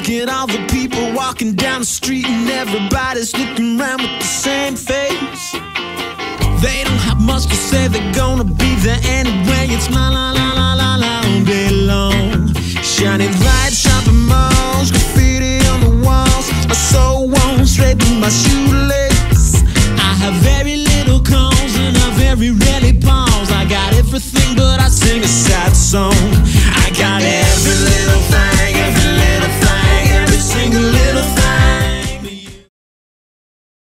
Look at all the people walking down the street, and everybody's looking around with the same face. They don't have much to say, they're gonna be there anyway. It's la la la la la la all day long. Shining lights, shopping malls, graffiti on the walls. My soul won't straight through my shoelace. I have very little calls and I very rarely pause. I got everything but I sing a sad song. I got every little thing